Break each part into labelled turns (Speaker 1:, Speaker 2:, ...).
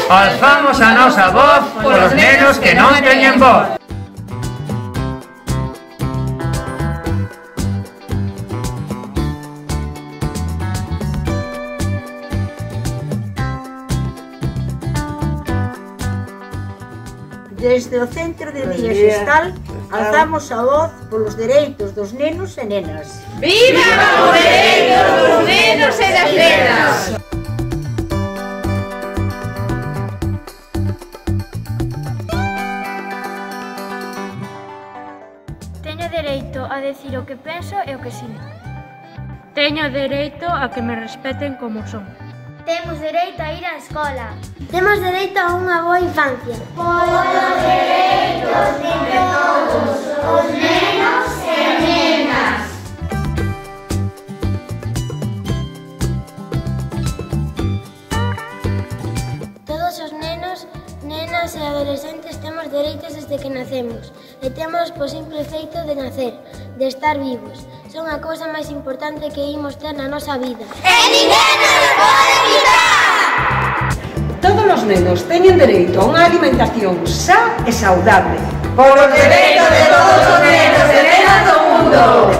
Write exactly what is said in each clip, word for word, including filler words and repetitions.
Speaker 1: Alzamos a nosa voz polos nenos que non teñen voz.
Speaker 2: Desde o Centro de Día Xestal alzamos a voz polos dereitos dos nenos e nenas.
Speaker 3: Viva os dereitos dos nenos e das nenas!
Speaker 4: Teño dereito a decir o que penso e o que sinto. Teño dereito a que me respeten como son.
Speaker 5: Temos dereito a ir á escola. Temos dereito a unha boa infancia.
Speaker 6: Polos dereitos de todos os nenos e nenas.
Speaker 5: Todos os nenos, nenas e adolescentes temos dereitos desde que nacemos e temos po simple feito de nacer, de estar vivos. Son a cousa máis importante que imos ter na nosa vida.
Speaker 6: E ninguén nos pode quitar!
Speaker 7: Todos os nenos teñen dereito a unha alimentación sa e saudable.
Speaker 3: Polos dereitos de todos os nenos e nenas do mundo!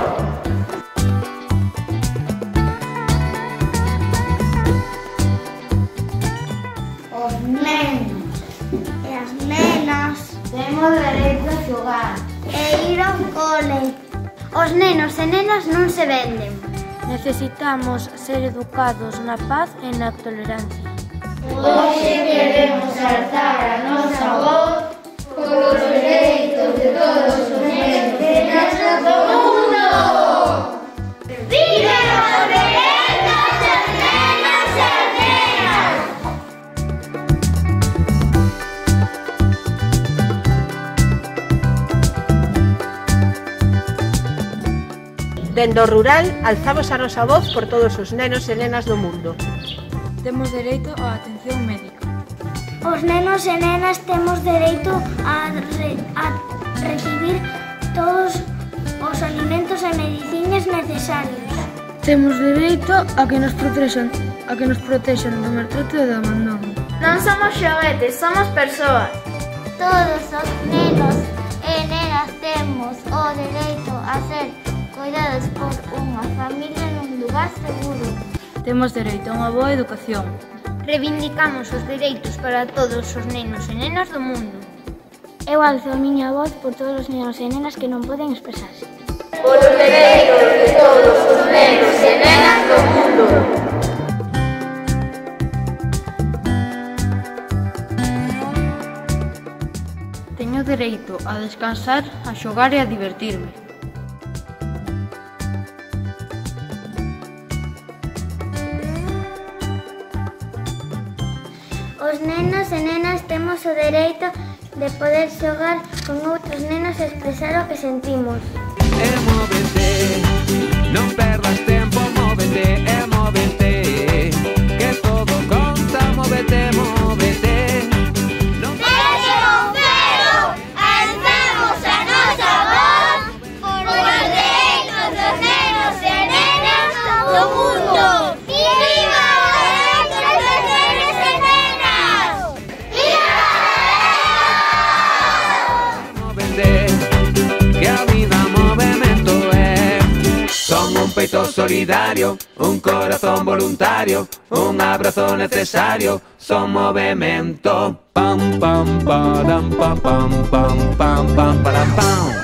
Speaker 6: Os nenos e as nenas temos dereito a xogar e ir ao cole.
Speaker 5: Os nenos e nenas non se venden.
Speaker 4: Necesitamos ser educados na paz e na tolerancia.
Speaker 6: Hoxe queremos alzar a nosa voz polos dereitos de todos os nenos e nenas do mundo. Viva os dereitos das nenas e nenas!
Speaker 7: Dende o rural, alzamos a nosa voz por todos os nenos e nenas do mundo.
Speaker 4: Temos dereito á atención médica.
Speaker 5: Os nenos e nenas temos dereito a, re, a recibir todos os alimentos e medicinas necesarios.
Speaker 4: Temos dereito a que nos protexan, a que nos protexan do maltrato e do abandono.
Speaker 5: Non somos xoguetes, somos persoas.
Speaker 6: Todos os nenos e nenas temos o dereito a ser cuidados por unha familia nun lugar seguro.
Speaker 4: Temos dereito a unha boa educación.
Speaker 5: Reivindicamos os dereitos para todos os nenos e nenas do mundo. Eu alzo a miña voz por todos os nenos e nenas que non poden expresarse.
Speaker 3: Polos dereitos de todos os nenos e nenas do mundo!
Speaker 4: Teño dereito a descansar, a xogar e a divertirme.
Speaker 5: Os nenos e nenas temos o dereito de poder xogar con outros nenos e expresar o que sentimos.
Speaker 8: E móvete, non perdas tempo, móvete, e móvete, que todo conta, móvete, móvete.
Speaker 6: Desde o cero, alzamos a nosa voz polos dereitos dos nenos e nenas do mundo. Viva os dereitos dos nenos e nenas! Viva!
Speaker 8: Móvete, que a vida movemento é. Son un peito solidario, un corazón voluntario, un abrazo necesario, son movemento. Pam, pam, param, pam, pam, pam, pam, pam, param, pam.